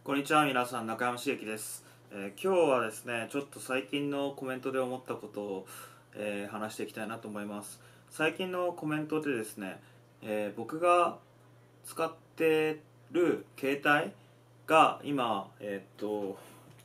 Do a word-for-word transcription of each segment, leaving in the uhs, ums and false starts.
こんにちは、皆さん。中山茂樹です、えー今日はですねちょっと最近のコメントで思ったことを、えー話していきたいなと思います。最近のコメントでですね、えー僕が使ってる携帯が今、えーっと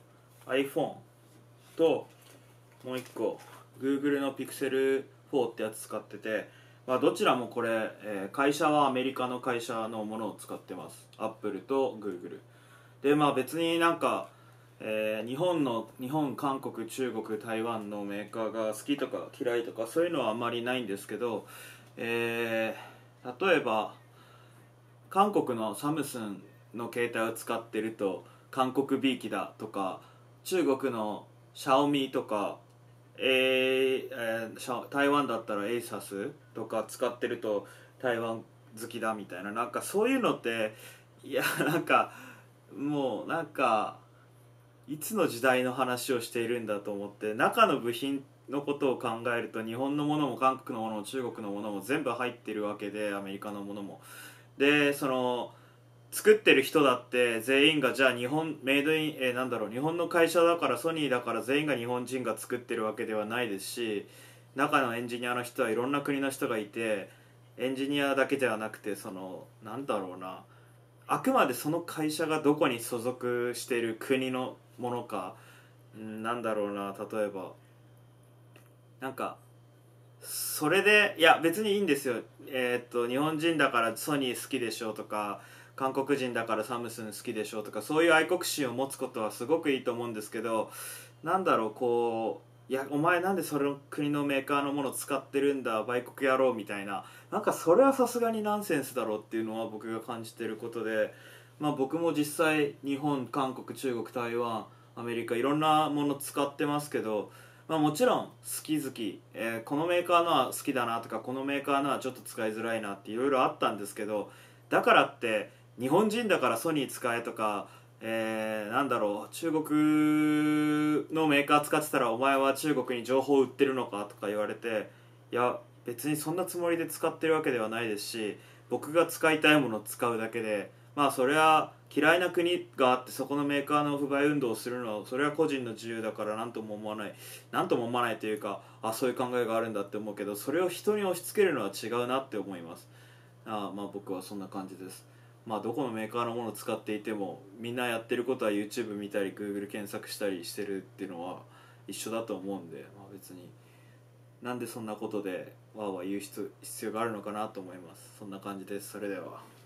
iPhone ともう一個 Google の Pixel フォーってやつ使ってて、まあ、どちらもこれ、えー会社はアメリカの会社のものを使ってます。 Apple と Googleで、まあ別になんか、えー日本の日本韓国中国台湾のメーカーが好きとか嫌いとかそういうのはあんまりないんですけど、えー例えば韓国のサムスンの携帯を使ってると韓国 B 機だとか、中国のシャオミとか、えーえーシャ台湾だったらエイサスとか使ってると台湾好きだみたいな、なんかそういうのって、いやなんかもうなんかいつの時代の話をしているんだと思って、中の部品のことを考えると日本のものも韓国のものも中国のものも全部入ってるわけで、アメリカのものも。でその作ってる人だって全員がじゃあ日本メイドイン、えーなんだろう日本の会社だからソニーだから全員が日本人が作ってるわけではないですし、中のエンジニアの人はいろんな国の人がいて、エンジニアだけではなくて、そのなんだろうな、あくまでその会社がどこに所属している国のものか、んなんだろうな、例えばなんかそれで、いや別にいいんですよ。えーっと日本人だからソニー好きでしょうとか、韓国人だからサムスン好きでしょうとか、そういう愛国心を持つことはすごくいいと思うんですけど、なんだろう、こう、いやお前なんでそれの国のメーカーのものを使ってるんだ売国野郎みたいな、なんかそれはさすがにナンセンスだろうっていうのは僕が感じていることで、まあ僕も実際日本韓国中国台湾アメリカいろんなもの使ってますけど、まあ、もちろん好き好き、えーこのメーカーのは好きだなとか、このメーカーのはちょっと使いづらいなっていろいろあったんですけど、だからって日本人だからソニー使えとか、えーなんだろう、中国のメーカー使ってたらお前は中国に情報売ってるのかとか言われて、いや別にそんなつもりで使ってるわけではないですし、僕が使いたいものを使うだけで、まあそれは嫌いな国があってそこのメーカーの不買運動をするのはそれは個人の自由だから何とも思わない、何とも思わないというか、あそういう考えがあるんだって思うけど、それを人に押し付けるのは違うなって思います。あまあ僕はそんな感じです。まあどこのメーカーのものを使っていてもみんなやってることは YouTube 見たり Google 検索したりしてるっていうのは一緒だと思うんで、まあ、別になんでそんなことでわーわー言う必要があるのかなと思います。そんな感じです。それでは。